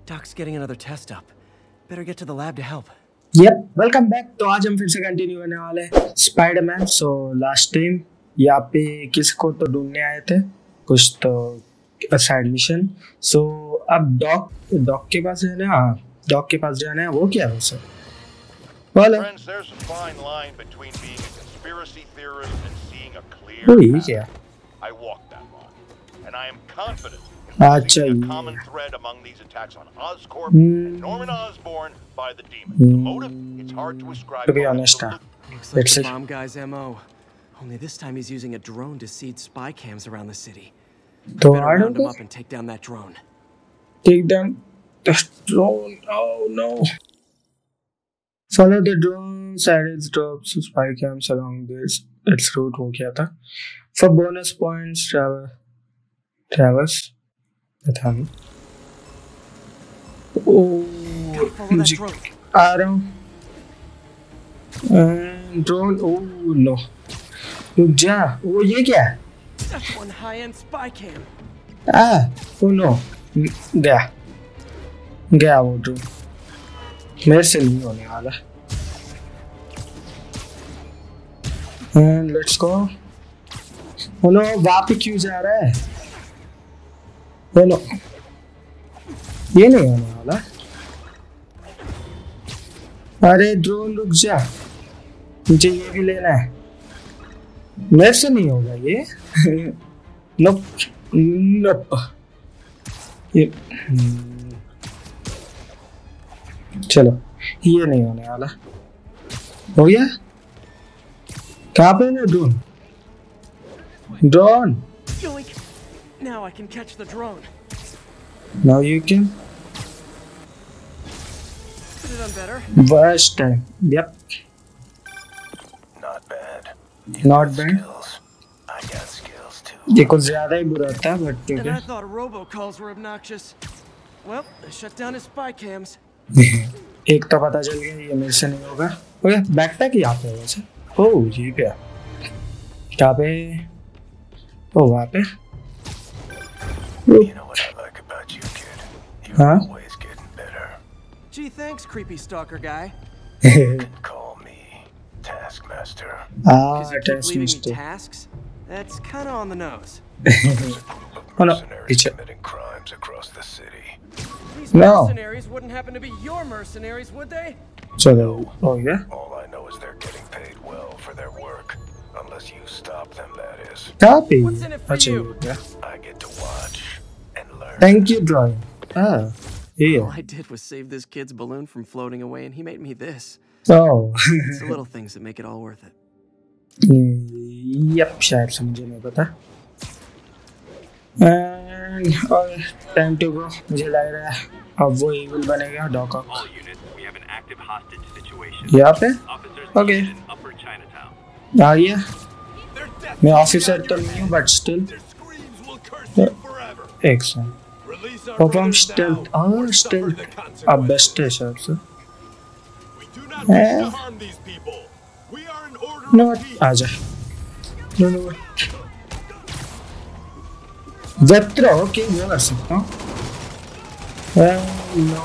Doc's getting another test up. Better get to the lab to help. Yep, welcome back. तो आज हम फिर से कंटिन्यू करने वाले हैं स्पाइडरमैन. सो लास्ट टाइम यहाँ पे किसको तो ढूंढने आए थे, कुछ तो साइड मिशन. सो अब डॉक के पास है ना. हाँ, डॉक के पास जाना है. वो क्या है सर? बोलो. Friends, there's a fine line between being a conspiracy theorist and seeing a clear path. क्या? I walked that line, and I am confident अच्छा in ये. a common thread among these attacks on Oscorp and Norman Osborn by the demon. The motive, it's hard to ascribe. To be honest, Looks like the bomb guy's MO. Only this time he's using a drone to seed spy cams around the city. तो Better round him up and take down that drone. Take down the drone. Oh no. Follow the drone side its drops spy cams along this its route. हो गया था. For bonus points traverse. पता नहीं. मुझे आ रहा हूँ. Drone. Oh no, रुक जा. वो ये क्या है? That's one high-end spy cam. Oh no, गया वो ड्रोन. मेरे से नहीं होने वाला. Let's go. ओह नो, वहाँ पे क्यों जा रहा है? ओह नो, ये नहीं होने वाला. अरे ड्रोन रुक जा, मुझे ये भी लेना है. मेरे से नहीं होगा ये. नोप नोप. ये चलो, ये नहीं होने वाला. हो गया. कहाँ पे है drone? Drone. Yoink. Now I can catch the drone. Now you can. Could have done better. Worst time. Yep. Not bad. Not bad. Skills. I got skills too. ये कुछ ज़्यादा ही बुरा था, but ठीक And I है. thought robocalls were obnoxious. Well, they shut down his spy cams. एक तो पता चल गया, ये मेरे से नहीं होगा. ओके, बैकपैक यहाँ पे है वैसे. ओह ये क्या? कहाँ पे? ओह वहाँ पे. You know what I like about you, kid? You're Huh? always getting better. Gee, thanks, creepy stalker guy. You can call me Taskmaster. Because you keep test leaving me mister. tasks? That's kind of on the nose. Oh no, Mercenaries पीछे. committing crimes across the city. These No. mercenaries wouldn't happen to be your mercenaries, would they? चलो. हो गया. All I know is they're getting paid well for their work. Unless you stop them, that is. कहाँ पे? What's in it for अच्छा you? ये हो गया. I get to watch and learn. Thank you drawing. ये All है. I did was save this kid's balloon from floating away, and he made me this. Oh. It's the little things that make it all worth it. Yep, शायद से मुझे नहीं पता. And time to go. मुझे लग रहा है अब वो evil बनेगा doc. All units, we have an active hostage situation. यहाँ पे? Officers Okay. in Upper Chinatown. आ गया. मैं ऑफिसर तो नहीं हूँ, but still. Excellent. Perform stealth. Oh, stealth. अब best है शायद से. No, आजा. No. वेत्रो, okay, वो कर सकता हूँ. No.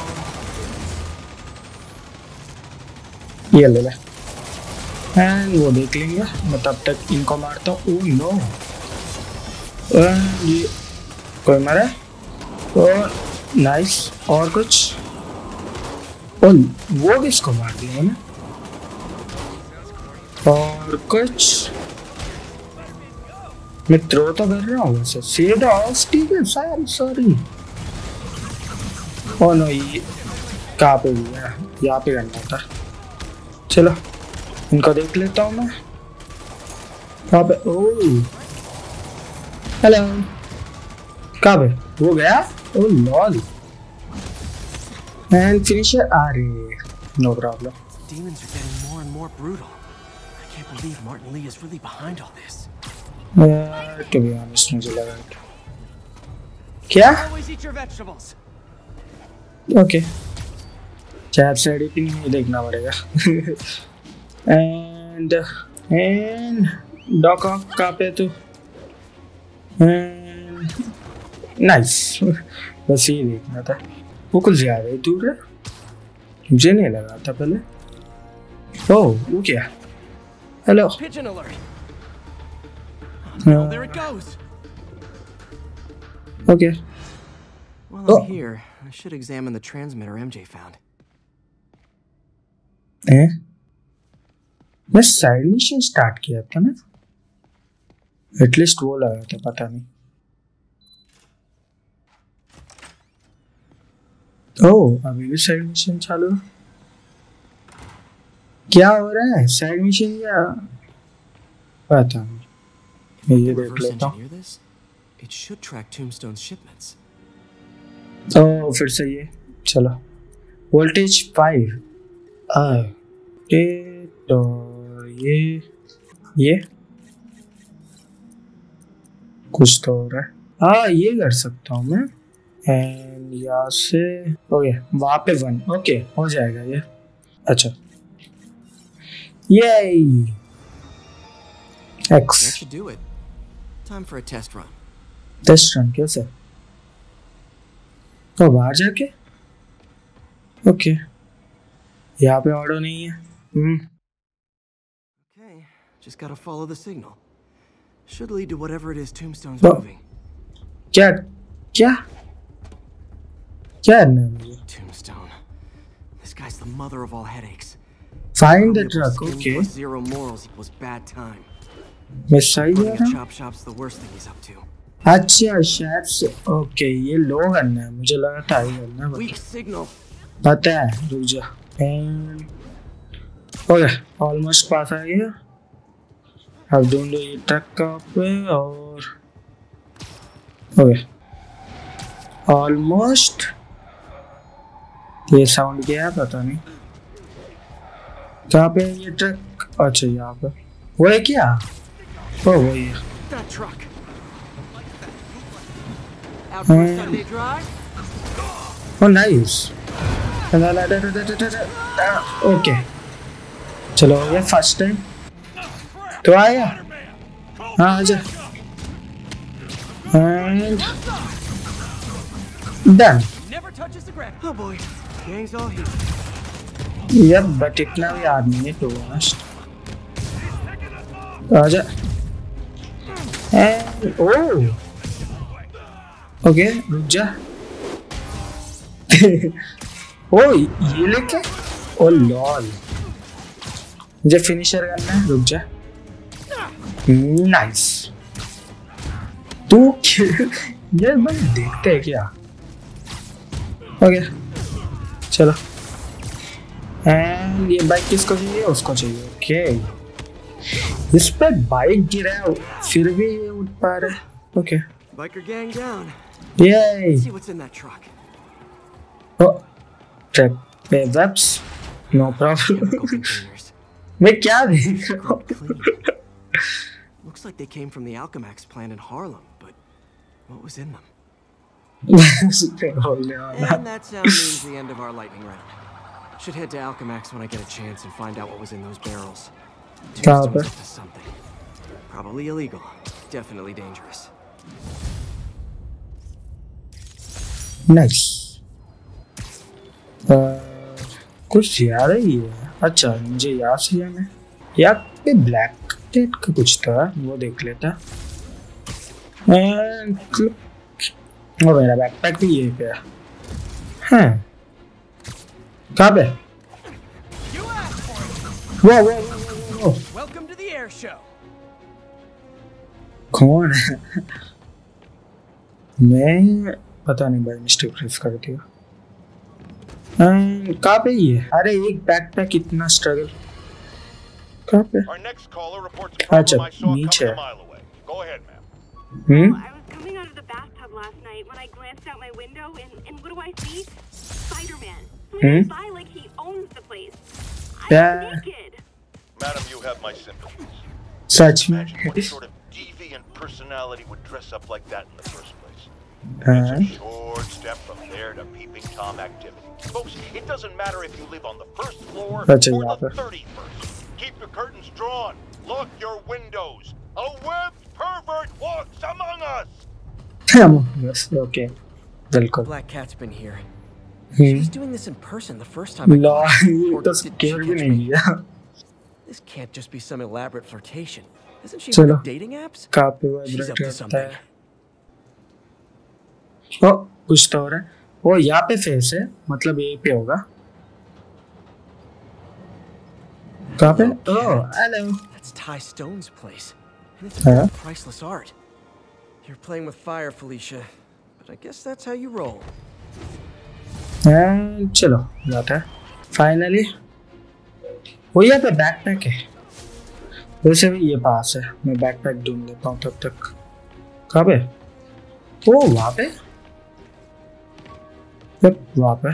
ये ले ले. And वो देख लेंगे. मैं तब तक इनको मारता हूँ. Oh no. ये कोई मारा? और नाइस. और कुछ? और वो किसको मार दिया मैंने? और कुछ? मैं थ्रो तो कर रहा हूँ वैसे. सीधा ठीक है. सॉरी. ओह नो, ये कहाँ पे गया? यहाँ पे करना था. चलो इनको देख लेता हूँ मैं. कहाँ पे? Oh hello. कहाँ पे? वो गया? Oh lol. And finisher. अरे no problem. Demons are getting more and more brutal. I can't believe Martin Lee is really behind all this. To be honest मुझे लगा. क्या? Always eat your vegetables. Okay. चैप side ही नहीं देखना पड़ेगा. And dock of कहाँ पे तू? नाइस. बस ये देखना था. वो कुछ ज्यादा ही दूर है, मुझे नहीं लगा था पहले। ओह वो क्या? Hello. Pigeon alert. Oh, no, there it goes. Okay While I'm here, I should examine the transmitter MJ found. मैं साइड मिशन स्टार्ट किया था ना, एटलीस्ट वो लगा था, पता नहीं। ओह अभी भी साइड मिशन चालू है, क्या हो रहा है? साइड मिशन या पता नहीं, मैं ये देख Reverse लेता हूँ। engineer this? It should track Tombstone's shipments. ओह फिर से ये, चलो वोल्टेज 5 और ये कुछ तो हो रहा है। हाँ ये कर सकता हूँ मैं, एंड यहाँ से ओके वहाँ पे 1, ओके हो जाएगा ये। अच्छा ये That X should do it. Time for a test run. Test run कैसे? तो बाहर जाके ओके, यहाँ पे ऑडो नहीं है। Okay, just gotta follow the signal. Should lead to whatever it is Tombstone's Well- moving. क्या क्या क्या करना है मुझे? Tombstone. This guy's the mother of all headaches. Find the Probably truck, skin okay plus zero morals equals bad time. मैं सही जा Running रहा a हूँ? chop shop's the worst thing he's up to. अच्छा शायद से ओके ये लो करना है, मुझे लगा था ये करना है, Weak signal. पता है रुक जा। एंड ओके ऑलमोस्ट पास आ गया। अब ढूंढो ये ट्रक कहाँ पे, और ओके ऑलमोस्ट। ये साउंड क्या है पता नहीं, कहाँ पे है ये ट्रक? अच्छा यहाँ पे, वो है क्या? ओ वही है। That truck. Out for a Sunday drive? Oh, nice. Okay चलो हो गया फर्स्ट टाइम तो आया। हाँ आजा and done. Never touches the ground. Oh boy, gang's all here. यार बट इतना भी आदमी है तो लास्ट आजा। एंड ओह ओके रुक जा। ओ ये लेके ओ लॉल, मुझे फिनिशर करना है, रुक जा। नाइस तू ये बस देखते हैं क्या? ओके चलो एंड ये बाइक किसको चाहिए? उसको चाहिए। ओके इस पे बाइक गिरा है फिर भी ये उठ पा रहा है। Okay Biker gang down. ये Let's see what's in that truck. Track पे webs no problem. Chemical containers. मैं क्या देख रहा हूँ? Clean. Looks like they came from the Alchemax plant in Harlem, but what was in them? बोलने वाला। And that sound means the end of our lightning round. Should head to Alchemax when I get a chance and find out what was in those barrels. कहाँ पे? Tombstone's up to something. Probably illegal. Definitely dangerous. Nice कुछ ज्यादा ही है। अच्छा मुझे यहाँ से जाना है, यहाँ पे ब्लैक डेट का कुछ था वो देख लेता। और मेरा बैकपैक भी यहीं पे है। हाँ कहाँ पे? वो Welcome to the air show. कौन है? मैं पता नहीं भाई, मिस्टेक प्रेस कर दिया। कहाँ पे ये? अरे एक बैकपैक इतना स्ट्रगल कहाँ पे? Our next caller reports a problem I saw coming a mile away. Go ahead, ma'am. Hmm? I was coming out of the bathtub last night when I glanced out my window and what do I see? Spider-Man. Swimming by like he owns the place. I'm naked. Madam, you have my sympathies. सच में? Imagine what sort of deviant personality would dress up like that in the first place. It's a short step from there to peeping Tom activity. Folks, it doesn't matter if you live on the first floor or अच्छा, यहाँ the पे। 31st. Keep your curtains drawn. Lock your windows. A webbed pervert walks among us. बस okay बिल्कुल। Black Cat's been here. She was doing this in person the first time I लॉ caught her. ये Or तो did she care भी catch नहीं me? किया This can't just be some elaborate flirtation. Isn't she चलो on dating apps? कहाँ पे She's vibrate up to करता something. है ओ कुछ तो हो रहा है वो यहाँ पे फेस है मतलब यहीं पे होगा कहाँ पे oh hello That's Ty Stone's place. And it's Huh? priceless art. You're playing with fire, Felicia. But I guess that's how you roll. And चलो जाता है फाइनली वो यहाँ पे बैकपैक है वैसे भी ये पास है मैं बैकपैक ढूंढ लेता हूँ तब तक कहाँ पे ओ वहाँ पे यप वहाँ पे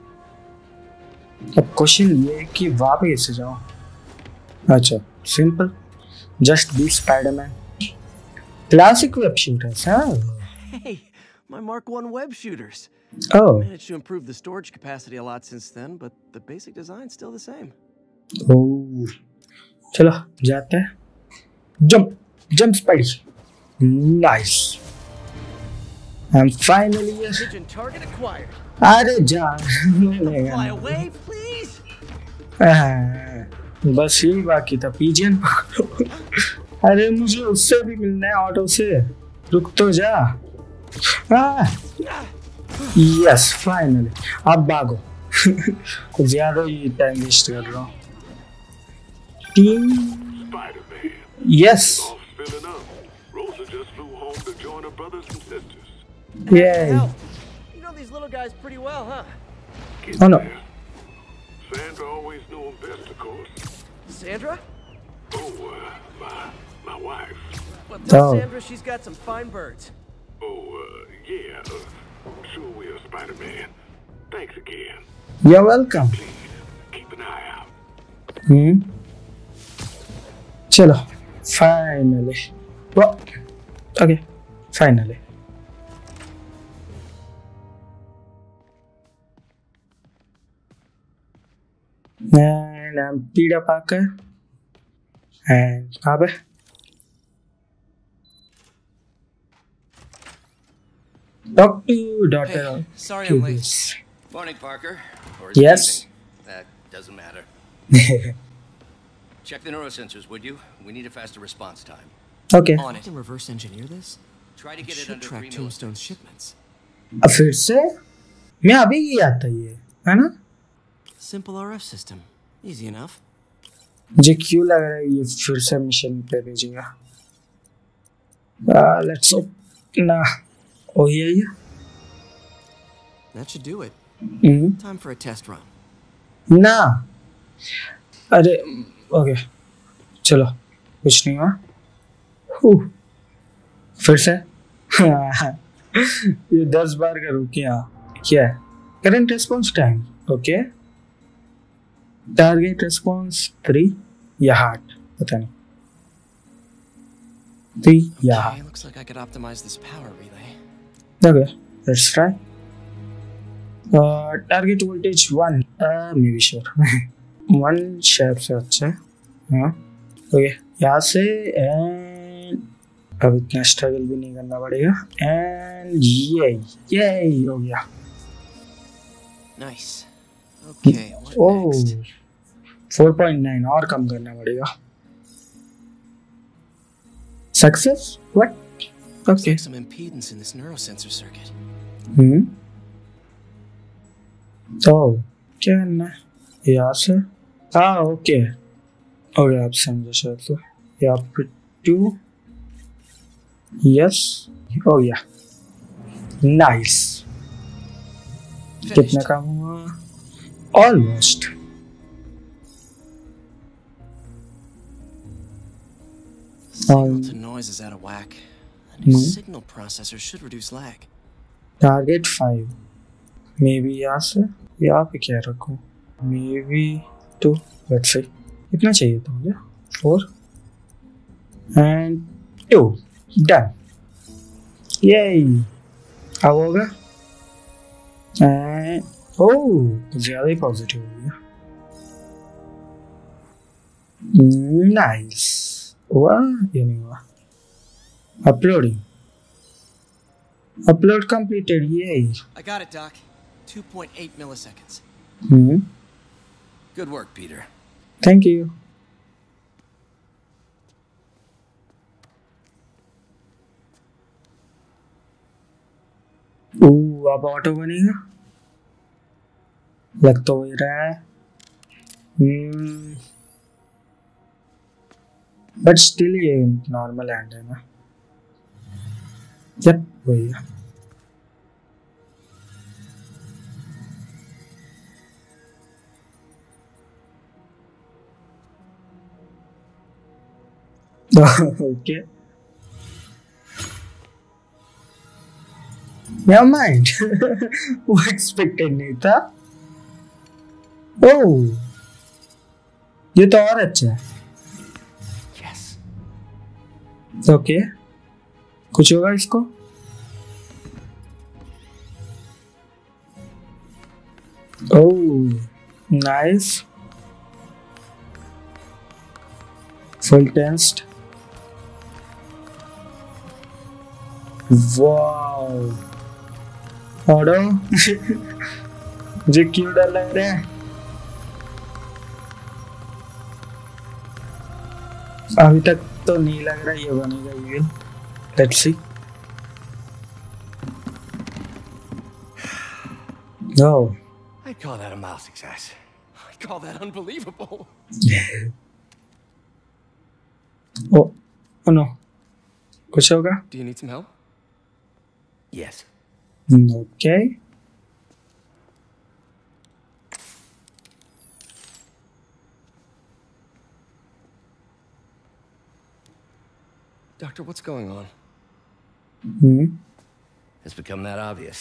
अब क्वेश्चन ये है कि वहाँ पे कैसे जाऊँ अच्छा simple just be Spiderman classic web shooters हाँ Hey, my Mark I web shooters. Oh Managed to improve the storage capacity a lot since then, but the basic design's still the same. Oh चलो जाते हैं jump jump Spidey nice I am finally Pigeon target acquired. अरे जा Fly away, please. बस यही बाकी था pigeon अरे मुझे उससे भी मिलना है ऑटो से रुक तो जा यस फाइनली अब भागो कुछ ज्यादा ही टाइम वेस्ट कर रहा हूँ team Spider-Man. Yes All filling up. Rosa just flew home to join her brothers and sisters. ये Hell, you know these little guys pretty well, huh? Get Oh, no. there. Sandra always knew him best, of course. Sandra? Oh, my wife. Well, tell Oh. Sandra she's got some fine birds. Oh, yeah. Sure will, Spider-Man. Thanks again. You are welcome Please, keep an eye out. चलो finally okay finally and I'm Peter Parker and कहाँ पे talk to daughter Hey, of sorry I'm late. Cubis. Morning, Parker. Or Yes. evening. That doesn't matter. Check the neurosensors, would you? We need a faster response time. Okay On I it. can reverse engineer this. Try to It get it should under track 3 Tombstone's milliseconds. shipments. अब फिर से मैं अभी किया था ये है ना Simple RF system. Easy enough. मुझे क्यों लग रहा है ये फिर से मिशन पे भेजेगा लेट्स होप ना ओ ये That should do it. Hmm Time for a test run. ना अरे ओके चलो कुछ नहीं हुआ हूँ, फिर से ये 10 बार करूँ क्या क्या है current response time okay target response 3 या हार्ट पता नहीं 3 या Okay, heart looks like I could optimize this power relay. okay let's try target voltage 1 maybe sure 1 shape से अच्छा है हाँ ओके यहाँ से एंड अब इतना स्ट्रगल भी नहीं करना पड़ेगा एंड ये हो गया Nice. Okay, what oh next? 4.9 और कम करना पड़ेगा success what Looks okay like some impedance in this neurosensor circuit. तो क्या करना है यहाँ से हाँ ओके ओके आप समझो शायद तो यहाँ पे 2 यस हो गया नाइस कितना Finished. काम हुआ almost Signal to noise is out of whack. A new signal processor should reduce lag. Target 5 maybe यहाँ से यहाँ पे क्या रखूँ मे बी 2 लेट्स से कितना चाहिए था मुझे 4 एंड 2 डन ये अब होगा एंड ओह ज़्यादा ही पॉजिटिव हो गया नाइस हुआ ये नहीं हुआ uploading Upload completed, yay. I got it, Doc. 2.8 milliseconds. Good work, Peter. Thank you. अब ऑटो बनेगा लग तो वही रहा है बट स्टिल ये नॉर्मल हैंड है ना जब वही है okay Never mind. Who expected नहीं था? Oh, ये तो और अच्छा है. Yes. Okay. कुछ होगा इसको? Oh, nice. Full test. Wow. ऑडो मुझे क्यों डर लग रहा है अभी तक तो नहीं लग रहा ये बनेगा evil let's see no I'd call that a mild success. I call that unbelievable. oh no कुछ होगा Do you need some help? Yes. Okay. Doctor, what's going on? It's become that obvious.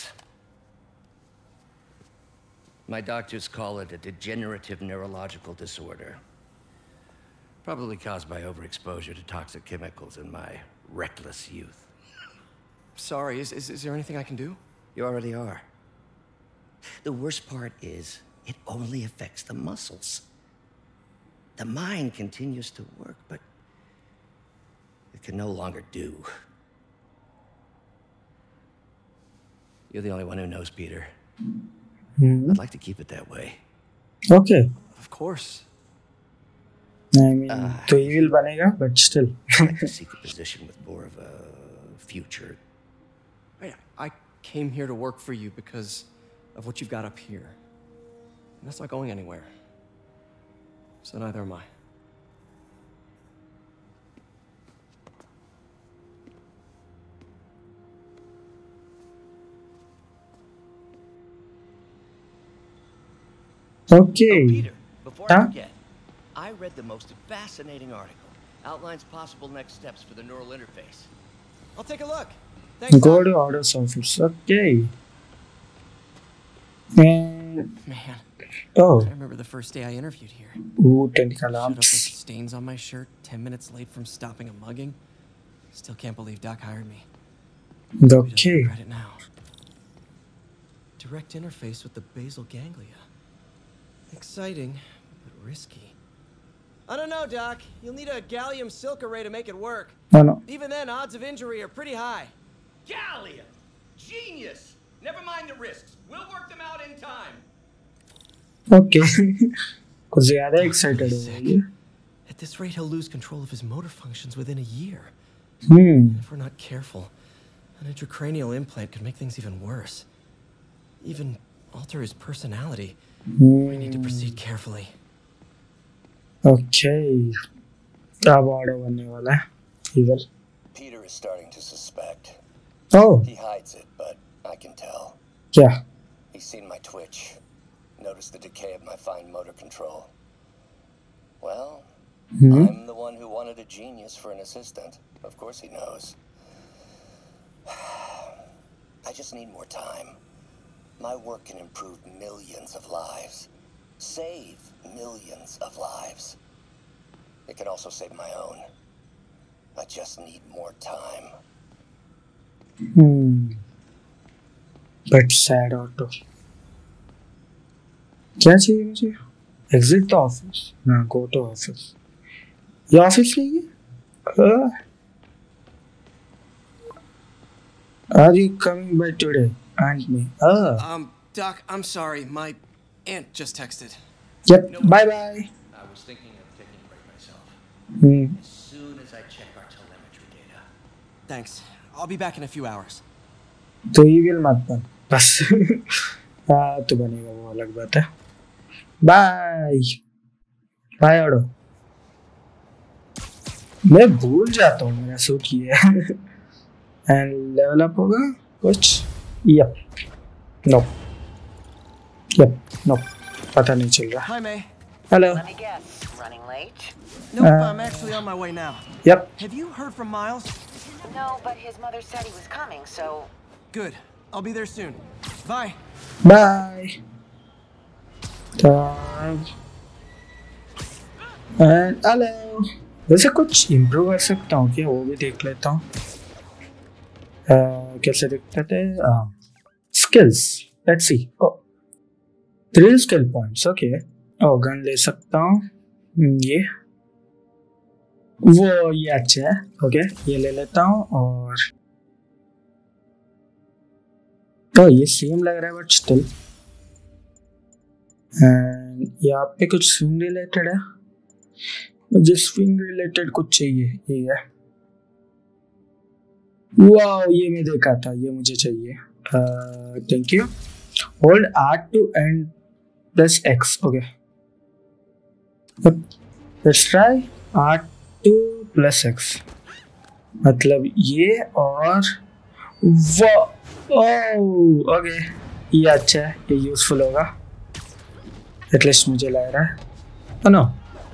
My doctors call it a degenerative neurological disorder. Probably caused by overexposure to toxic chemicals in my reckless youth. Sorry, is there anything I can do? You already are. The worst part is, it only affects the muscles. The mind continues to work, but it can no longer do. You're the only one who knows, Peter. I'd like to keep it that way. Okay. Of course. I mean, तो evil बनेगा, but still. I'd like to seek a position with more of a future. I came here to work for you because of what you've got up here. And that's not going anywhere. So neither am I. Okay. Oh, Peter, before I forget, I read the most fascinating article. Outlines possible next steps for the neural interface. I'll take a look. Thanks, Go Doc. to orders office. Okay. And Man, oh, I remember the first day I interviewed here. ooh, technical Showed up with arms. stains on my shirt, 10 minutes late from stopping a mugging. Still can't believe Doc hired me. He doesn't Okay. regret it now. Direct interface with the basal ganglia. Exciting, but risky. I don't know, Doc. You'll need a gallium silk array to make it work. No, no. Even then, odds of injury are pretty high. Gallium! Genius! Never mind the risks. We'll work them out in time. Okay. कुछ ज़्यादा excited हो गई है. At this rate, he'll lose control of his motor functions within a year. If we're not careful, an intracranial implant could make things even worse. Even alter his personality. We need to proceed carefully. Okay. अब order बनने वाला है. Evil. Peter is starting to suspect. Oh, He hides it, but I can tell. क्या? He's seen my twitch. Noticed the decay of my fine motor control. Well, I'm the one who wanted a genius for an assistant. Of course he knows. I just need more time. My work can improve millions of lives. Save millions of lives. It can also save my own. I just need more time. But sad auto. क्या चाहिए मुझे? Exit the office. ना, go to office. ये office नहीं है? Are you coming by today? And me. Doc, I'm sorry. My aunt just texted. Yep. Bye bye. I was thinking of taking a break myself. As soon as I check our telemetry data. Thanks. I'll be back in a few hours. तो eagle मत बन बस हाँ तो बनेगा वो अलग बात है बाय बाय ऑडो मैं भूल जाता हूँ मेरा शो किया एंड लेवल अप होगा कुछ यप नो यप नो पता नहीं चल रहा Hi, May. Hello Let me guess, running late? Nope, I'm actually on my way now. Yep Have you heard from Miles? No, but his mother said he was coming, so... Good. I'll be there soon. Bye. Bye and hello वैसे कुछ improve कर सकता हूँ क्या वो भी देख लेता हूँ कैसे दिखते थे skills let's see oh 3 skill points okay oh gun ले सकता हूँ ये वो ये अच्छा है ओके ये ले लेता हूँ और तो ये सेम लग रहा है बट स्टिल एंड यहाँ पे कुछ स्विंग रिलेटेड है मुझे स्विंग रिलेटेड कुछ चाहिए ये है वाह ये मैं देखा था ये मुझे चाहिए thank you hold R to end plus X ओके लेट्स ट्राई R2 plus X मतलब ये और वाह ओह ओके ये अच्छा है ये यूजफुल होगा एटलीस्ट मुझे लग रहा है नो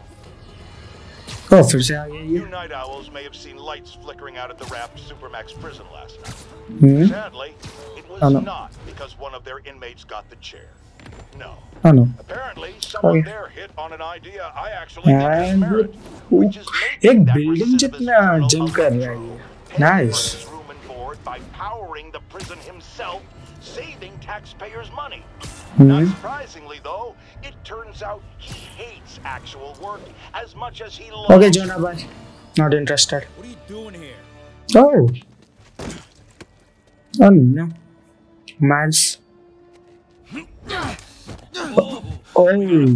ओह फिर से आ गया ये You night owls may have seen lights flickering out at the Raft Supermax prison last night. Sadly, it was no. not because one of their inmates got the chair. No. Oh no. Apparently, someone Okay. there hit on an idea I actually think is merit, which is एक making that building recidivist जितना criminal जम a कर रहा retro, है ये paying nice for his room and board by powering the prison himself, saving taxpayers' money. Not surprisingly, though, it turns out he hates actual work as much as he loves. Okay, Jonah, bye. Not interested. What are you doing here? Oh. Oh no. Miles. Oh.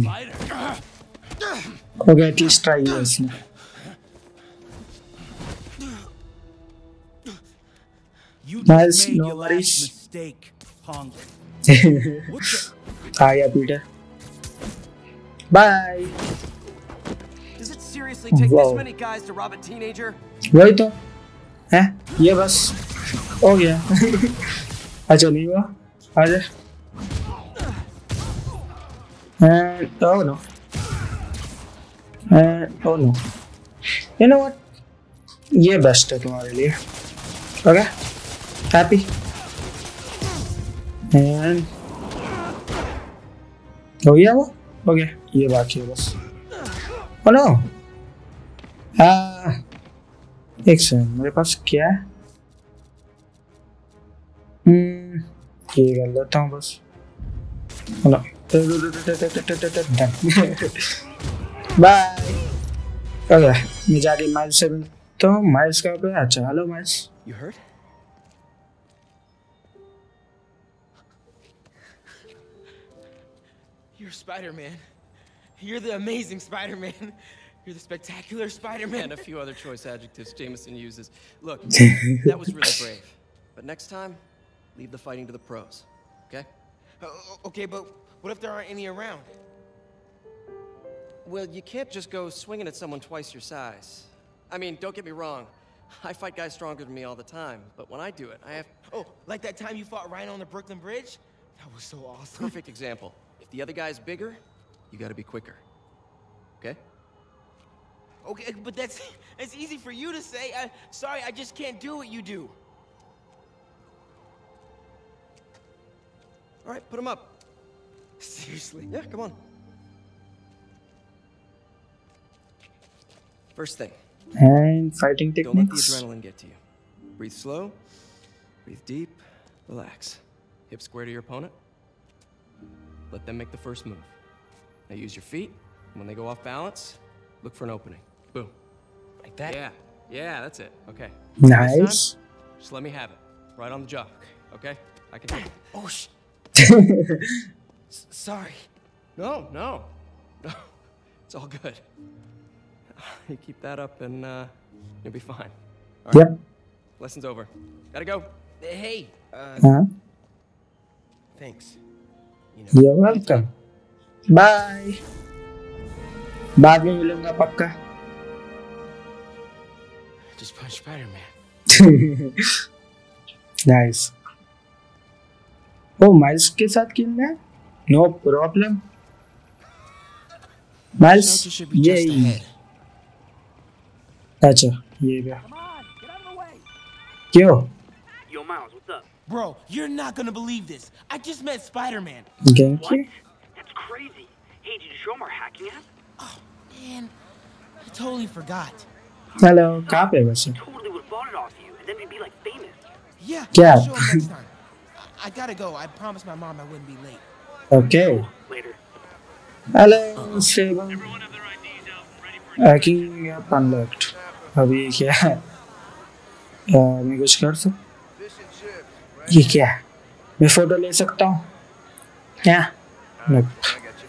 Okay, at least try this. You Miles, just made no your worries. last mistake, punk. Hiya, Peter. Bye. Does it seriously take Whoa. this many guys to rob a teenager? वही तो है ये बस हो गया अच्छा नहीं हुआ आजा and oh no and oh no you know what ये बेस्ट है तुम्हारे लिए ओके हैप्पी and हो गया वो ओके ये बाकी है बस oh no एक सेकंड मेरे पास क्या है ये कर लेता हूँ बस बाय ओके मैं जाके माइल्स से मिलता हूँ माइल्स कहाँ पे अच्छा hello Miles You hurt? You're Spider-Man. You're the amazing Spider-Man. You're the spectacular Spider-Man. And a few other choice adjectives Jameson uses. Look, that was really brave. But next time, leave the fighting to the pros. Okay? Okay, but what if there aren't any around? Well, you can't just go swinging at someone twice your size. I mean, don't get me wrong. I fight guys stronger than me all the time, but when I do it, I have... Oh, like that time you fought Rhino on the Brooklyn Bridge? That was so awesome. Perfect example. If the other guy's bigger, you gotta be quicker. Okay? Okay, but that's easy for you to say. Sorry, I just can't do what you do. All right, put him up. Seriously? Yeah, come on. First thing, and fighting don't let the techniques adrenaline get to you. Breathe slow, breathe deep, relax. Hip square to your opponent. Let them make the first move. Now use your feet, and when they go off balance, look for an opening. Boom. Like that? Yeah, that's it. Okay. nice This time, just let me have it. Right on the jaw. Okay? I can do it. Oh, Sorry. No, no. No. It's all good. You keep that up and you'll be fine. All right. Yep. Lesson's over. Gotta go. Hey, हाँ. thanks. You know. You're welcome. Bye. बाद में मिलूंगा पक्का. Just punch Spider-Man. Nice. Oh, Miles के साथ खेलना है? No problem. Miles, Shelter should be just ये ahead. अच्छा ये भी. क्यों? Yo, Miles, what's up? Bro, you're not gonna believe this. I just met Spider-Man. Genki? That's crazy. Hey, did you show him our hacking app? Oh, man. I totally forgot. Hello, कहाँ पे वैसे? Totally would have bought it off you, and then we'd be like famous. Yeah, क्या? I'll show him next time. I gotta go. I promised my mom I wouldn't be late. Okay. Later. Hello, Stable. Hacking app unlocked. अभी क्या है? मैं कुछ कर सकता? ये क्या है? मैं फोटो ले सकता हूँ? क्या? Nope.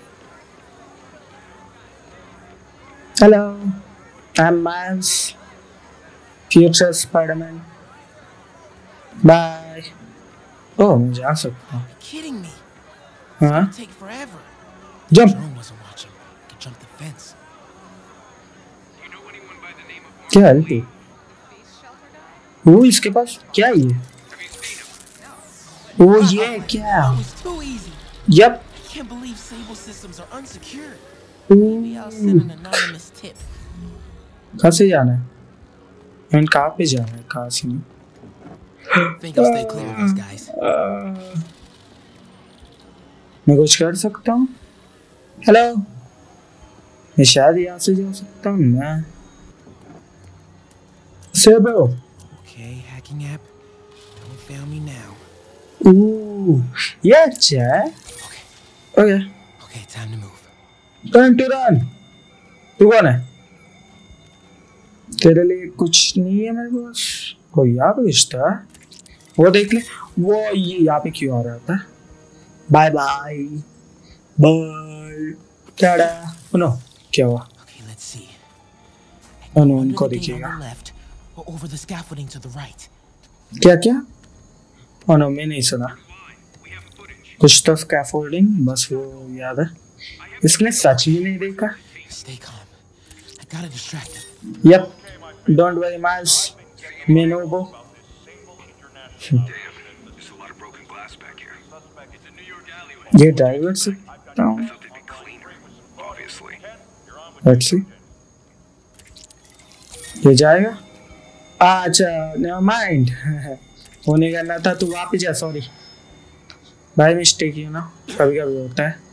Hello, I'm Miles. Future Spider-Man. Bye. Oh, मैं जा सकता हूँ. You're kidding me. हाँ? It'll take forever. Jump. Jerome wasn't watching. Could jump the fence. क्या है तू? वो इसके पास क्या है ये? वो ये क्या? That was too easy. Yep. I can't believe Sable systems are unsecured. Maybe I'll send an anonymous tip. कहाँ से जाना है? मैं कहाँ पे जाना है? कहाँ से नहीं? I think I'll stay clear of these guys. मैं कुछ कर सकता हूँ? हेलो? मैं शायद यहाँ से जा सकता हूँ ना? Sable. Okay, hacking app. Don't fail me now. Ooh, ये अच्छा है. Okay. Okay, time to move. Time to run. तू कौन है? तेरे लिए कुछ नहीं है मेरे पास. कोई यहाँ पे रिश्ता है? वो देख ले. वो ये यहाँ पे क्यों आ रहा था? Bye bye. Bye. Tata. No क्या हुआ? Okay, let's see. No Under उनको the gate on दिखेगा. the left, or over the scaffolding to the right. क्या क्या? Oh no, मैं नहीं सुना. कुछ तो स्कैफोल्डिंग बस वो याद है. इसने सच भी नहीं देखा. Stay calm. I gotta distract him. Yep. Don't worry, Miles. मैं नो वो. There's a lot of broken glass back here. It's a New York alleyway. ये ड्राइवर से हूँ. Thought they'd be cleaner, obviously. Let's see. ये जाएगा? अच्छा, never mind. होने करना था तू वापस जा. Sorry. बाय मिस्टेक यू ना. कभी कभी होता है.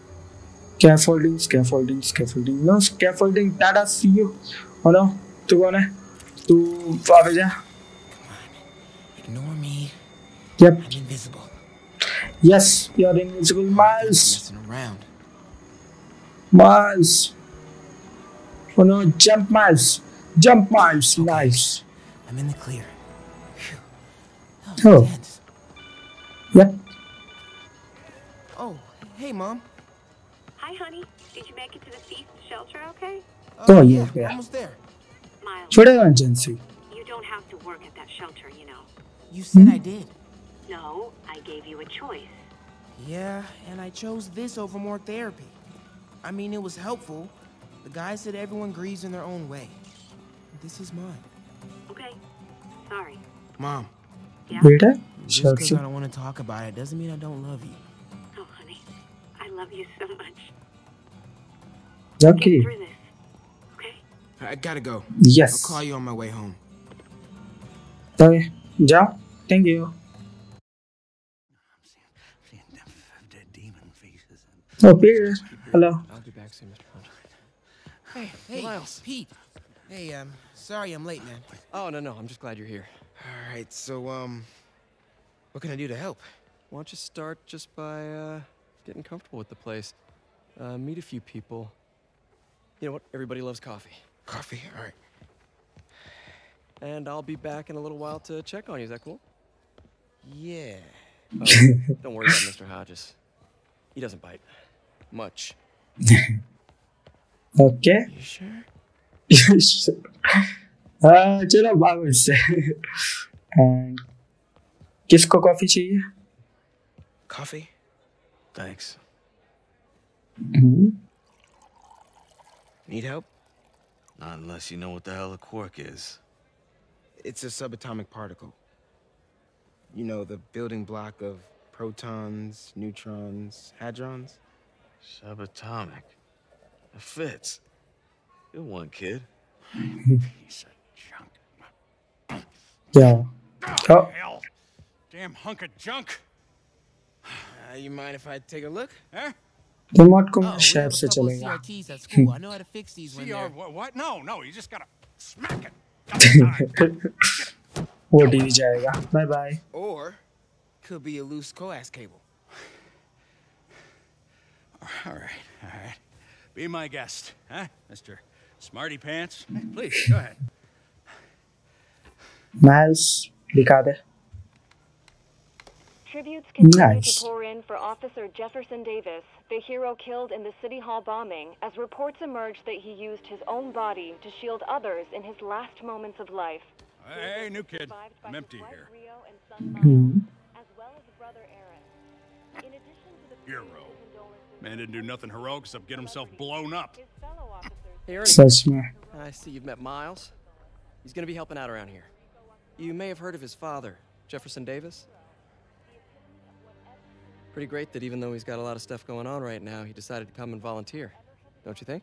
Scaffolding. No scaffolding. Tata, see you. Oh no. तू कौन है? तू वापस जा. Ignore me. Yep. I'm invisible. Yes, you're invisible, Miles. Messing around. Miles. Oh no, jump, Miles. Jump, Miles. Nice. I'm in the clear. Phew. That was Oh. intense. Yep. Oh, hey, Mom. Hi, honey. Did you make it to the feast shelter okay? Oh, yeah. Almost there. Miles, Should have emergency. you don't have to work at that shelter, you know. You said I did. No, I gave you a choice. Yeah, and I chose this over more therapy. I mean, it was helpful. The guy said everyone grieves in their own way. This is mine. Okay. Sorry. Mom, Yeah? Beta? just Sure. because I don't want to talk about it doesn't mean I don't love you. Oh, honey. I love you so much. Okay. Get through this. Okay? I gotta go. Yes. I'll call you on my way home. Okay. जाओ. Thank you. Dead demon faces. Oh, Peter. Hello. I'll be back soon, Mr. Hunt. Hey, Miles. Pete. Hey, sorry I'm late, man. Oh, no, I'm just glad you're here. All right, so, what can I do to help? Why don't you start just by, getting comfortable with the place. Meet a few people. You know what? Everybody loves coffee. Coffee? All right. And I'll be back in a little while to check on you. Is that cool? Yeah. Don't worry about Mr. Hodges. He doesn't bite. Much. Okay. You sure? चलो भागो इससे. And किसको coffee चाहिए? Coffee? Thanks. Need help? Not unless you know what the hell a quark is. It's a subatomic particle. You know, the building block of protons, neutrons, hadrons. Subatomic. It fits. Good one, kid. Piece of junk. Yeah. Oh, hell. Damn hunk of junk. You mind if I take a lock? Huh? Remote को Oh, मैं we share have a से couple of चलेगा. CRTs at school. I know how to fix these when CR, they're... what? No, you just gotta smack it. Double time. वो TV जाएगा. Bye bye. Or, could be a loose coax cable. All right. Be my guest, huh, Mr. Smarty Pants? Please, go ahead. Miles, दिखा दे. Tributes continue Nice. to pour in for Officer Jefferson Davis, the hero killed in the City Hall bombing, as reports emerge that he used his own body to shield others in his last moments of life. Hey, new kid. I'm empty here. Rio and son Miles, as well as brother Aaron. In addition to the Hero. Man didn't do nothing heroic except get himself blown up. his fellow officers. Hey, Ernie. सच में. I see you've met Miles. He's gonna be helping out around here. You may have heard of his father, Jefferson Davis. Pretty great that even though he's got a lot of stuff going on right now, he decided to come and volunteer. Don't you think?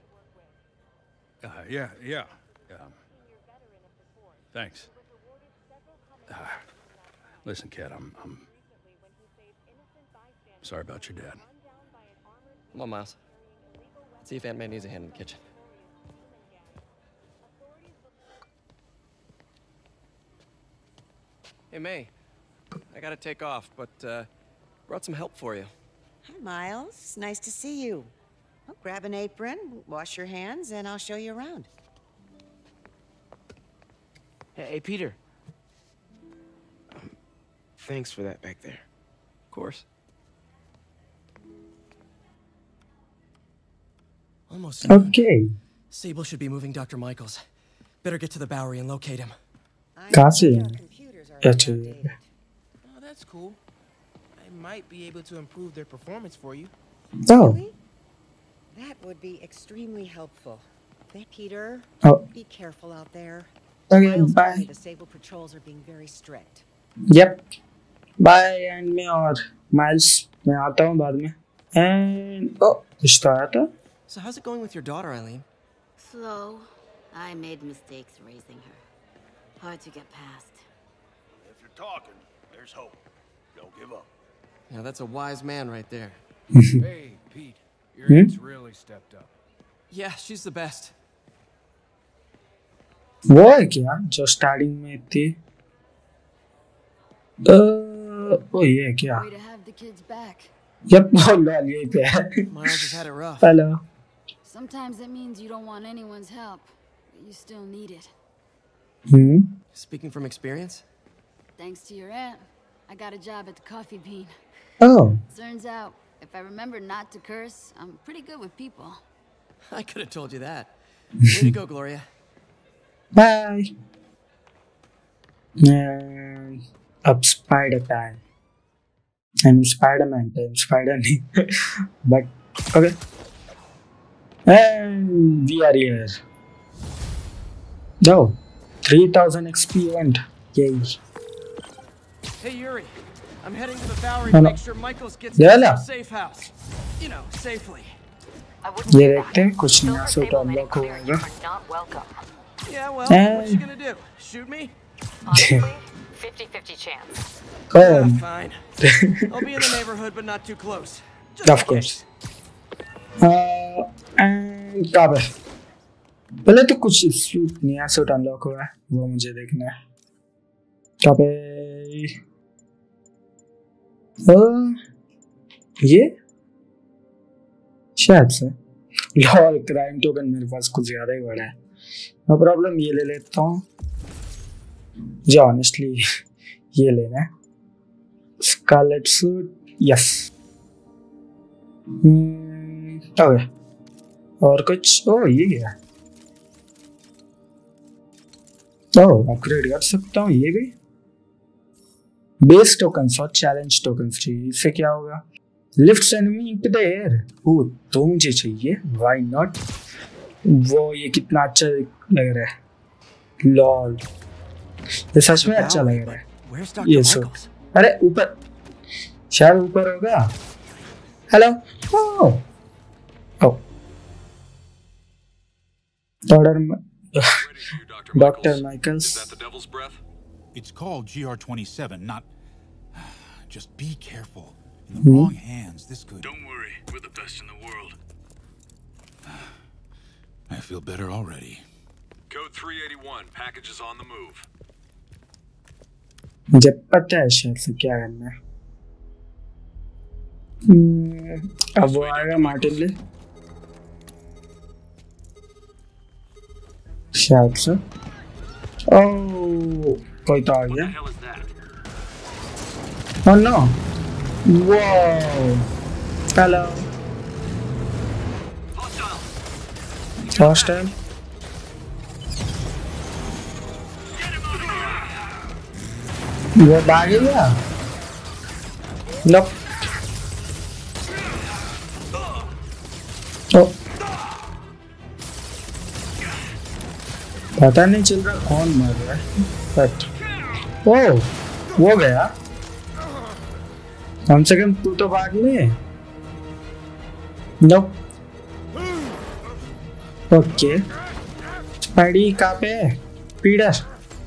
Yeah. Thanks. Listen, kid, I'm sorry about your dad. Come on, Miles. See if Aunt May needs a hand in the kitchen. Hey, May. I gotta take off, but brought some help for you. Hi, Miles. Nice to see you. Well, grab an apron, wash your hands, and I'll show you around. Hey, Peter. Thanks for that back there. Of course. Almost noon. Okay. Sable should be moving Dr. Michaels. Better get to the Bowery and locate him. कहाँ से जाएंगे? अच्छा. Oh, that's cool. I might be able to improve their performance for you. Oh. Really? That would be extremely helpful. Thank Peter. Oh. Be careful out there. Okay, Miles told bye. me the Sable patrols are being very strict. Yep. Bye and मैं और Miles मैं आता हूँ बाद में. And oh, कुछ तो आया था. So how's it going with your daughter, Eileen? Slow. I made mistakes raising her. Hard to get past. If you're talking, there's hope. Don't give up. Now that's a wise man right there. Hey, Pete. Your aunt's really stepped up. Yeah, she's the best. वो है क्या जो starting में थी? ओ ये है क्या? Way to have the kids back. Yep, lol यही पे है. Miles has had it rough. Hello. Sometimes that means you don't want anyone's help, but you still need it. Speaking from experience? Thanks to your aunt, I got a job at the Coffee Bean. Oh. Turns out, if I remember not to curse, I'm pretty good with people. I could have told you that. Way to go, Gloria. Bye. And up Spider time. I mean Spider-Man time. Spider नहीं. But okay. And we are here. No. 3000 XP event. Yay. Hey, Yuri. I'm heading to the Bowery No, to no. make sure Michaels gets Yeah, into no. a safe house. You know, safely. ये देखते हैं कुछ नया suit unlock होगा. Yeah, well, what you And gonna do? Shoot me? Honestly, 50-50 chance. Yeah, fine. I'll be in the neighborhood, but not too close. Just of in course. And कहाँ पे? पहले तो कुछ सूट नया सूट अनलॉक हुआ है वो मुझे देखना है. कहाँ पे? ये शायद से. लॉल क्राइम टोकन मेरे पास कुछ ज़्यादा ही बड़ा है. नो प्रॉब्लम ये ले लेता हूँ. जो ऑनेस्टली ये लेना है. स्कारलेट सूट यस ओके और कुछ ओ ये क्या अपग्रेड कर सकता हूँ ये भी बेस टोकन और चैलेंज टोकन फ्री इससे क्या होगा lifts enemy into the air वो तो मुझे चाहिए व्हाई नॉट वो ये कितना अच्छा लग रहा है लॉर्ड ये सच में अच्छा लग रहा है ये सो अरे ऊपर शायद ऊपर होगा hello Dr. Michaels. Is that the Devil's Breath? It's called GR27, not... Just be careful. In the wrong hands, this could... Don't worry, we're the best in the world. I feel better already. Code 381, package is on the move. जब पता है शायद से क्या करना है अब वो आएगा मार्टिन ले शायद से ओह कोई तो आ गया oh no wow hello hostile वो भाग गया nope oh पता नहीं चल रहा कौन मर रहा है बट ओह वो गया कम से कम तू तो भाग ले नो ओके स्पाइडी कहाँ पे है पीडर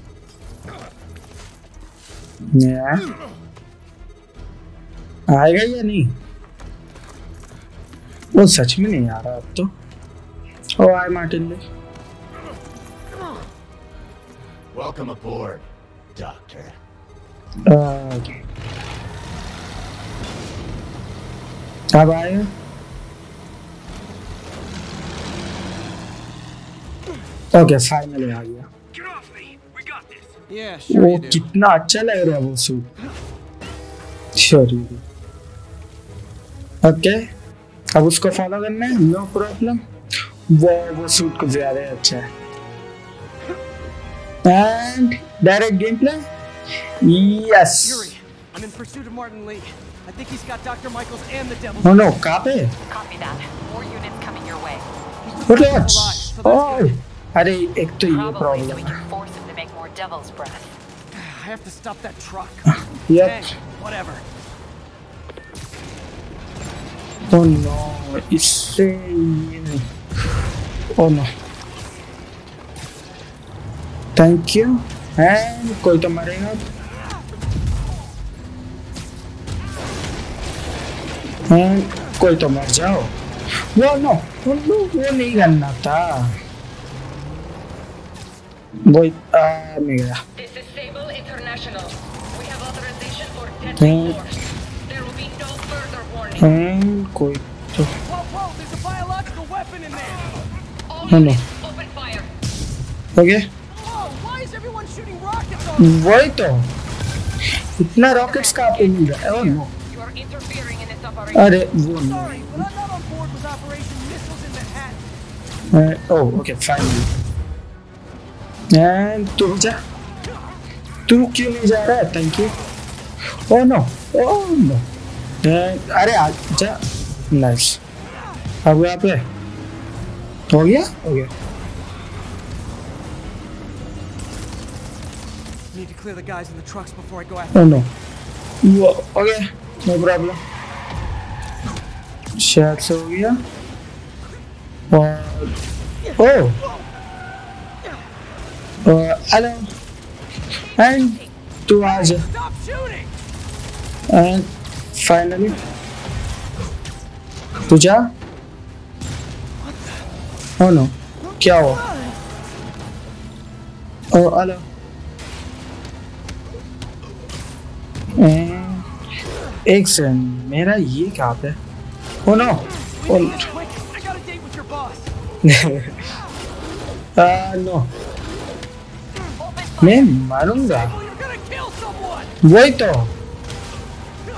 आएगा या नहीं वो सच में नहीं आ रहा अब तो ओ आए मार्टिन ले Welcome aboard, Doctor. Okay. अब आए ओके फाइनली आ गया वो कितना अच्छा लग रहा है वो सूट श्योर ओके अब उसको फॉलो करना है नो प्रॉब्लम वो सूट को ज्यादा अच्छा है And direct gameplay? Yes. Yuri, I'm in pursuit of Martin Lee. I think he's got Dr. Michaels and the Devil's. Oh no, copy. Copy that. More units coming your way. What? Oh, अरे एक तो ये problem. So we can force him to make more Devil's Breath. I have to stop that truck. Yep. Hey, whatever. Oh no, इससे ये नहीं. Oh no. Thank you and कोई तो मरेगा एंड कोई तो मर जाओ वो नो वो नहीं करना था वो मिल गया एंड कोई तो नो ओके वही तो इतना रॉकेट्स कहाँ पे मिल रहा है ओह नो अरे वो नहीं ओह ओके फाइन एंड तू जा तू क्यों नहीं जा रहा है थैंक यू ओह नो अरे आजा नाइस अब यहाँ पे हो गया Need to clear the guys in the trucks before I go after. Oh no. Okay, no problem. Shots हो गया. Oh. Hello. And तू आ जा. And finally. तू जा. Oh no. क्या हुआ? Oh hello. एक सेकंड मेरा ये कहाँ पे ओ नो नो मैं मारूंगा वही तो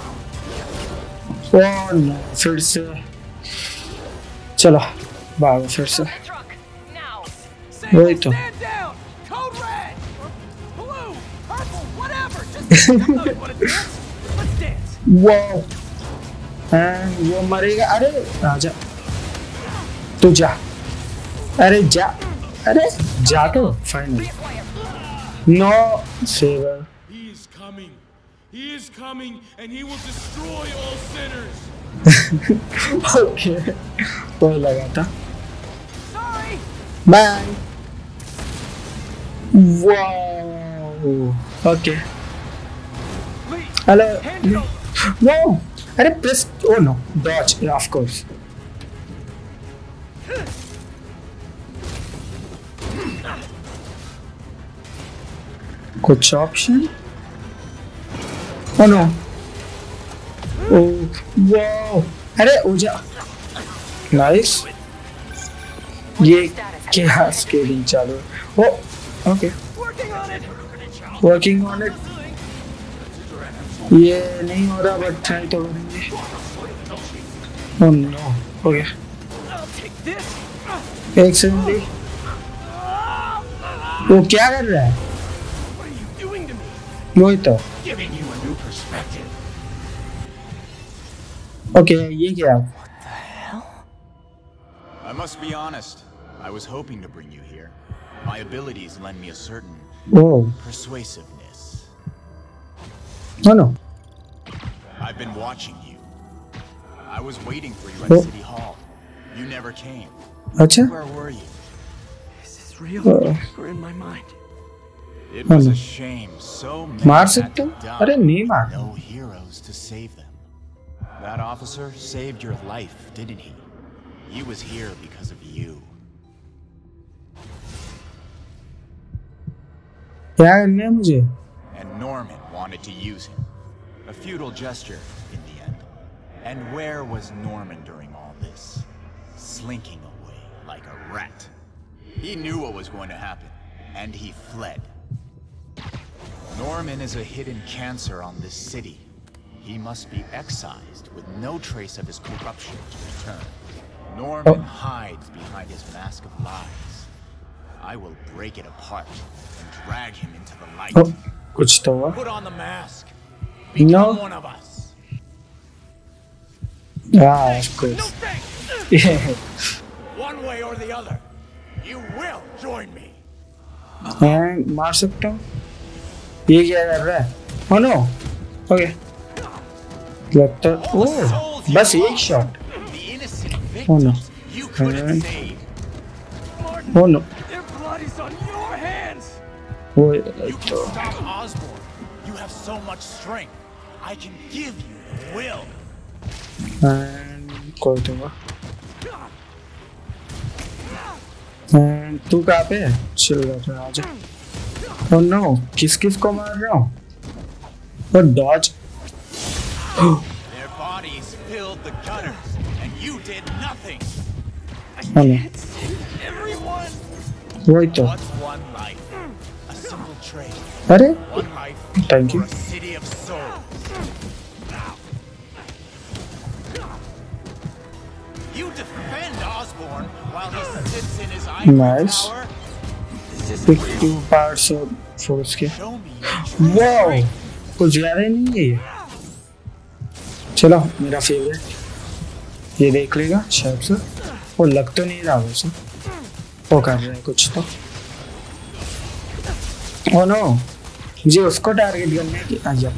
ओह नो फिर से चलो भागो फिर से वही तो वाओ वो मरेगा अरे आजा तू जा अरे जा तो finally no saver He is coming, and he will destroy all sinners. Okay. वो लगा था. Bye. Wow. Okay. Hello. No. अरे press. Oh no. Dodge. Yeah, of course. कुछ option? Oh no. Oh, wow. अरे उजा. Nice. ये क्या scaling चालू है? Oh, okay. Working on it. ये नहीं हो रहा but try तो करेंगे. Oh no. Okay. एक सेकंड. वो क्या कर रहा है? वही तो. Okay, ये क्या? What the hell? I must be honest. I was hoping to bring you here. My abilities lend me a certain persuasiveness. No, no. I've been watching you. I was waiting for you at City Hall. You never came. Acha? Where were you? Is this real or in my mind? It was a shame. So many had to die. No heroes to save them. That officer saved your life, didn't he? He was here because of you. And Norman wanted to use him. A futile gesture in the end. And where was Norman during all this? Slinking away like a rat. He knew what was going to happen, and he fled. Norman is a hidden cancer on this city. He must be excised with no trace of his corruption to return. Norman hides behind his mask of lies. I will break it apart and drag him into the light. कुछ तो हुआ? Put on the mask. Become one of us. Ah, of course. Yeah. One way or the other, you will join me. And मार सकता हूँ? ये क्या कर रहा है? Oh no. Okay. लगता ओह बस एक shot. Oh no. Oh no. Their blood is on your hands. Oh, you can stop Osborn. You have so much strength. I can give you the will. And कोई तो हुआ. And तू कहाँ पे है? चल रहा आजा. Oh no. किस को मार रहा हूँ? Oh dodge. Their bodies filled the gutters, and you did nothing. Oh no. Everyone. वही तो. What's one life? A simple trade. अरे? One life. Thank you. For a city of souls. You defend Osborn while he sits in his ivory Nice. tower. Pick 2 parts of force के. Wow. कुछ ज़्यादा नहीं है ये. चलो मेरा favourite. ये देख लेगा शायद से. वो लग तो नहीं रहा वैसे. वो कर रहा है कुछ तो. Oh no. मुझे उसको टारगेट करने की आजा.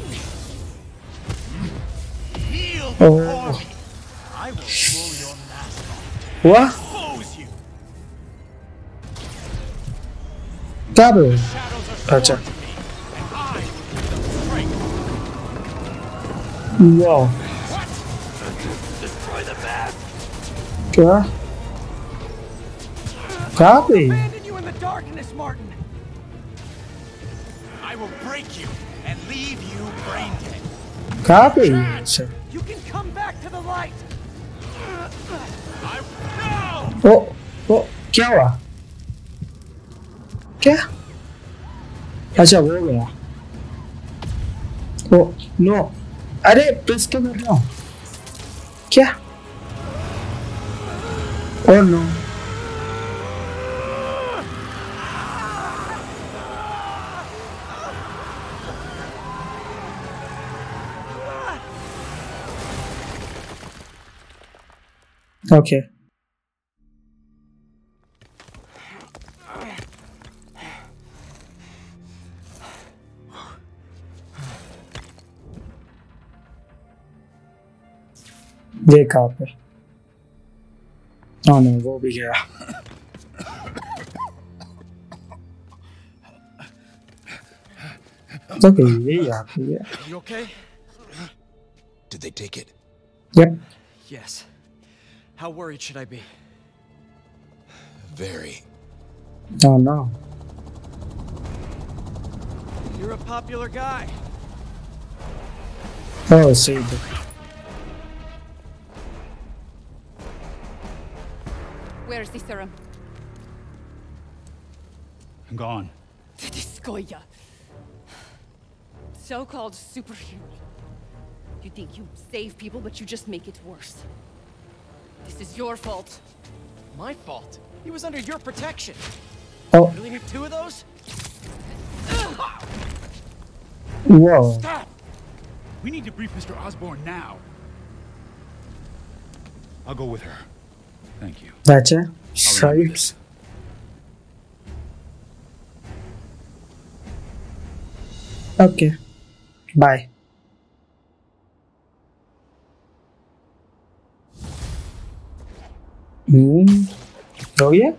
ओह. हुआ? क्या बोल? अच्छा. Wow. क्या? कहाँ पे? I will break you and leave you brain dead. कहाँ पे है sir? You can come back to the light. Oh क्या हुआ? क्या? अच्छा वो गया. Oh no. अरे प्रेस तो कर रहा हूँ. क्या? Oh no. Okay. देखा आपने? Oh no, वो भी गया. Okay, ये यहाँ पे है. You okay? Did they take it? Yep. Yes. How worried should I be? Very. Oh no. You're a popular guy. Oh, see. Where's the serum? I'm gone. Diskoya. So-called superhero. You think you save people, but you just make it worse. This is your fault. My fault? He was under your protection. Oh. Really need two of those? Whoa. Stop! We need to brief Mr. Osborn now. I'll go with her. Thank you. That's it. Stripes. Okay. Bye. Oh yeah?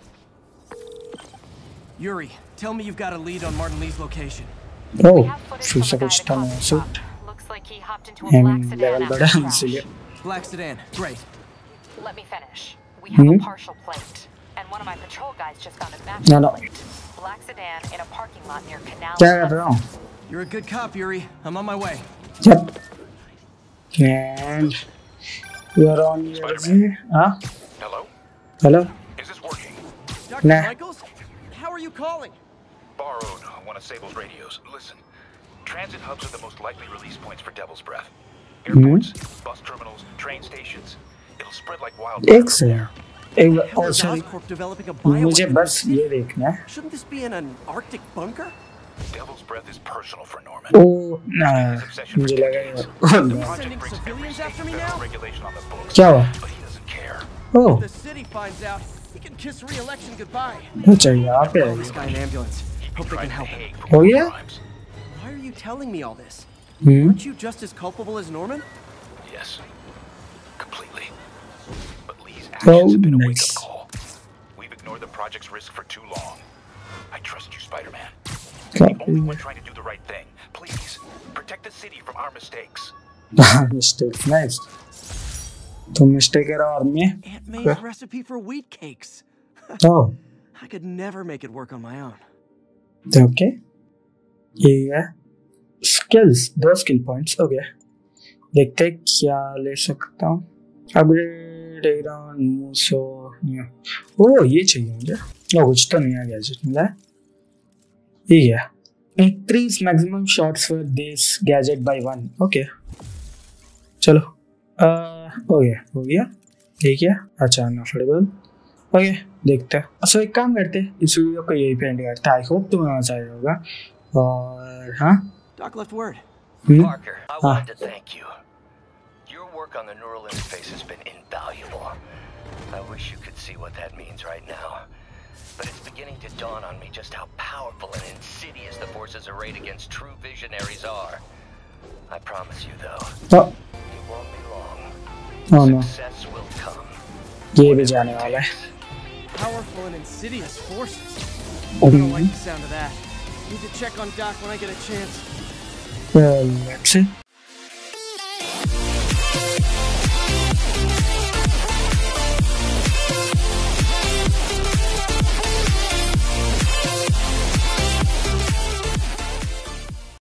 Yuri, tell me you've got a lead on Martin Lee's location. Oh, future कुछ था ना suit. Looks like he hopped into a black sedan level after बड़ा the crash. इसलिए. Black sedan, great. Let me finish. We have a partial plate, and one of my patrol guys just found a matching plate. Black sedan in a parking lot near Canal. क्या कर रहा हूँ? You're a good cop, Yuri. I'm on my way. Yep. And you're on your way. Huh? Hello? Hello? Is this working? Dr. Nah. Michaels? How are you calling? Borrowed one of Sable's radios. Listen, transit hubs are the most likely release points for Devil's Breath. Airports, bus terminals, train stations. It'll spread like wildfire. Excellent. Oh, sorry. Developing a मुझे बस ये देखना है. Shouldn't this be in an Arctic bunker? Devil's Breath is personal for Norman. Oh, nah. मुझे लगा ये. Oh no. Sending civilians after me now? क्या हुआ? Oh. If the city finds out, he can kiss re-election goodbye. अच्छा यहाँ पे Call this guy an ambulance. Hope they can help him. हो गया? Why are you telling me all this? Hmm? Aren't you just as culpable as Norman? Yes, completely. But Lee's Oh, actions have been a nice. wake-up call. We've ignored the project's risk for too long. I trust you, Spider-Man. You're the only one trying to do the right thing. Please, protect the city from our mistakes. Mistakes, nice. तुम mistake करा और मैं? Aunt May's recipe for wheat cakes. Oh. I could never make it work on my own. Okay. Yeah. Skills, 2 skill points. Okay. देखते हैं क्या ले सकता हूँ. Upgrade Iron Muso. Oh, ये चाहिए मुझे. Oh, कुछ तो नया gadget मिला है. ये क्या? Increase maximum shots for this gadget by 1. Okay. चलो. Okay, हो गया. ये क्या? अच्छा, अनअफोर्डेबल. ओके, देखते हैं. सो एक काम करते हैं, इस वीडियो को यही पे एंड करते हैं. आई होप तुम्हें मजा आया होगा. और हाँ. Doc left word. Parker, I wanted to thank you. Your work on the neural interface has been invaluable. I wish you could see what that means right now. But it's beginning to dawn on me just how powerful and insidious the forces arrayed against true visionaries are. I promise you, though, it won't be long. Oh no. Success will come. ये भी जाने वाला है. Powerful and insidious forces. Oh. I don't like the sound of that. Need to check on Doc when I get a chance. Well, let's see.